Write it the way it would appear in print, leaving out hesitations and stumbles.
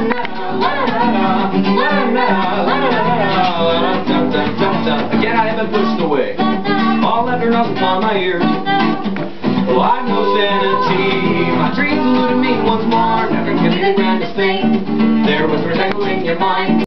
Again I have been pushed away, all after nothing upon my ears. Oh, I've no sanity, my dreams eluded me once more. Never give me the grandest thing. There was echoing in your mind.